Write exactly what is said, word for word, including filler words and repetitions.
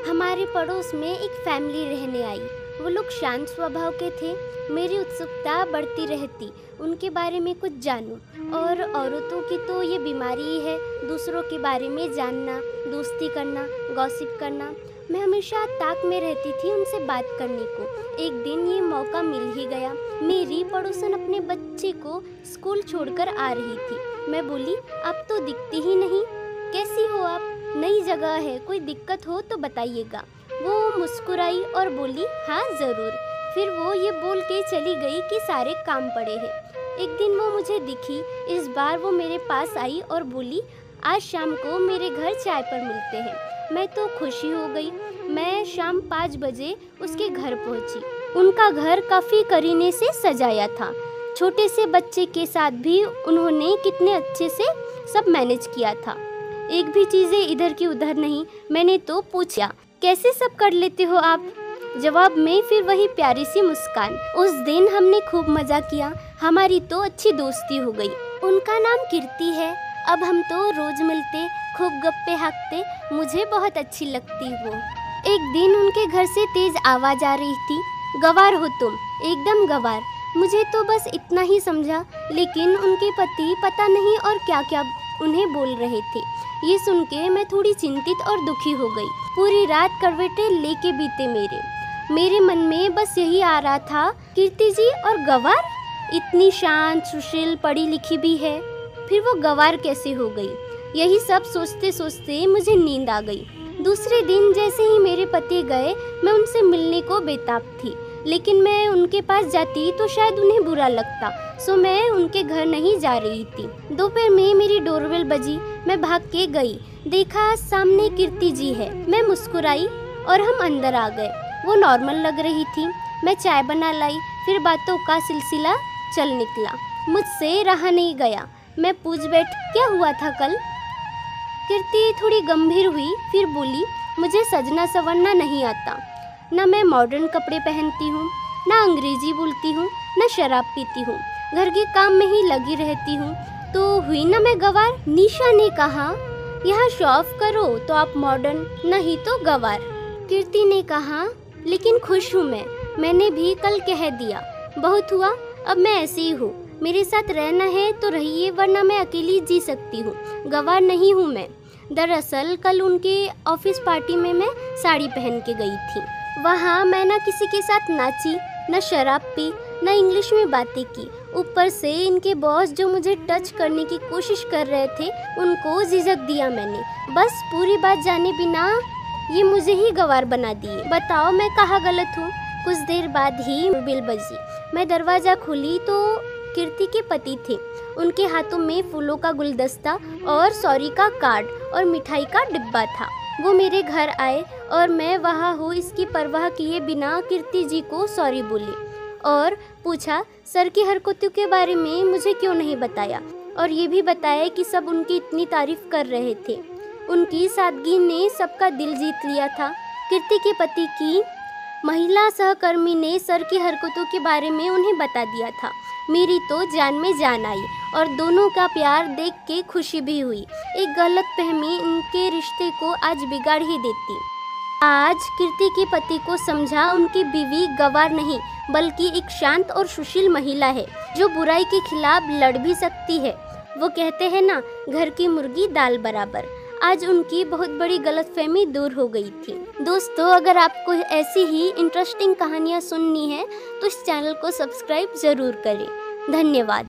हमारे पड़ोस में एक फैमिली रहने आई। वो लोग शांत स्वभाव के थे। मेरी उत्सुकता बढ़ती रहती उनके बारे में कुछ जानूं। और औरतों की तो ये बीमारी ही है, दूसरों के बारे में जानना, दोस्ती करना, गॉसिप करना। मैं हमेशा ताक में रहती थी उनसे बात करने को। एक दिन ये मौका मिल ही गया। मेरी पड़ोसन अपने बच्चे को स्कूल छोड़कर आ रही थी। मैं बोली, आप तो दिखती ही नहीं, कैसी हो आप? नई जगह है, कोई दिक्कत हो तो बताइएगा। वो मुस्कुराई और बोली, हाँ ज़रूर। फिर वो ये बोल के चली गई कि सारे काम पड़े हैं। एक दिन वो मुझे दिखी। इस बार वो मेरे पास आई और बोली, आज शाम को मेरे घर चाय पर मिलते हैं। मैं तो खुशी हो गई। मैं शाम पाँच बजे उसके घर पहुंची। उनका घर काफ़ी करीने से सजाया था। छोटे से बच्चे के साथ भी उन्होंने कितने अच्छे से सब मैनेज किया था। एक भी चीज़ें इधर की उधर नहीं। मैंने तो पूछा, कैसे सब कर लेते हो आप? जवाब में फिर वही प्यारी सी मुस्कान। उस दिन हमने खूब मज़ा किया। हमारी तो अच्छी दोस्ती हो गई। उनका नाम कीर्ति है। अब हम तो रोज़ मिलते, खूब गप्पे हाँकते। मुझे बहुत अच्छी लगती वो। एक दिन उनके घर से तेज़ आवाज़ आ रही थी, गवार हो तुम, एकदम गवार। मुझे तो बस इतना ही समझा, लेकिन उनके पति पता नहीं और क्या क्या उन्हें बोल रहे थे। ये सुन के मैं थोड़ी चिंतित और दुखी हो गई। पूरी रात करवटें लेके बीते मेरे मेरे मन में बस यही आ रहा था, कीर्ति जी और गवार? इतनी शांत, सुशील, पढ़ी लिखी भी है, फिर वो गवार कैसे हो गई? यही सब सोचते सोचते मुझे नींद आ गई। दूसरे दिन जैसे ही मेरे पति गए, मैं उनसे मिलने को बेताब थी। लेकिन मैं उनके पास जाती तो शायद उन्हें बुरा लगता, सो मैं उनके घर नहीं जा रही थी। दोपहर में मेरी डोरबेल बजी। मैं भाग के गई। देखा सामने कीर्ति जी है। मैं मुस्कुराई और हम अंदर आ गए। वो नॉर्मल लग रही थी। मैं चाय बना लाई। फिर बातों का सिलसिला चल निकला। मुझसे रहा नहीं गया। मैं पूछ बैठ, क्या हुआ था कल? कीर्ति थोड़ी गंभीर हुई, फिर बोली, मुझे सजना संवरना नहीं आता। ना मैं मॉडर्न कपड़े पहनती हूँ, ना अंग्रेजी बोलती हूँ, ना शराब पीती हूँ। घर के काम में ही लगी रहती हूँ। तो हुई ना मैं गवार? निशा ने कहा, यहाँ शो ऑफ करो तो आप मॉडर्न, नहीं तो गवार। कीर्ति ने कहा, लेकिन खुश हूँ मैं। मैंने भी कल कह दिया, बहुत हुआ, अब मैं ऐसी ही हूँ। मेरे साथ रहना है तो रहिए, वरना मैं अकेली जी सकती हूँ। गवार नहीं हूँ मैं। दरअसल कल उनके ऑफिस पार्टी में मैं साड़ी पहन के गई थी। वहाँ मैं ना किसी के साथ नाची, न शराब पी, न इंग्लिश में बातें की। ऊपर से इनके बॉस जो मुझे टच करने की कोशिश कर रहे थे, उनको झिझक दिया मैंने। बस पूरी बात जाने बिना ये मुझे ही गवार बना दिए। बताओ मैं कहाँ गलत हूँ? कुछ देर बाद ही बेल बजी। मैं दरवाज़ा खोली तो कीर्ति के पति थे। उनके हाथों में फूलों का गुलदस्ता और सॉरी का कार्ड और मिठाई का डिब्बा था। वो मेरे घर आए और मैं वहाँ हूँ इसकी परवाह किए बिना कीर्ति जी को सॉरी बोली और पूछा, सर की हरकतों के बारे में मुझे क्यों नहीं बताया? और ये भी बताया कि सब उनकी इतनी तारीफ कर रहे थे। उनकी सादगी ने सबका दिल जीत लिया था। कीर्ति के पति की महिला सहकर्मी ने सर की हरकतों के बारे में उन्हें बता दिया था। मेरी तो जान में जान आई और दोनों का प्यार देख के खुशी भी हुई। एक गलतफहमी इनके रिश्ते को आज बिगाड़ ही देती। आज कीर्ति के पति को समझा, उनकी बीवी गवार नहीं बल्कि एक शांत और सुशील महिला है, जो बुराई के खिलाफ लड़ भी सकती है। वो कहते हैं ना, घर की मुर्गी दाल बराबर। आज उनकी बहुत बड़ी गलतफहमी दूर हो गई थी। दोस्तों, अगर आपको ऐसी ही इंटरेस्टिंग कहानियाँ सुननी है तो इस चैनल को सब्सक्राइब ज़रूर करें। धन्यवाद।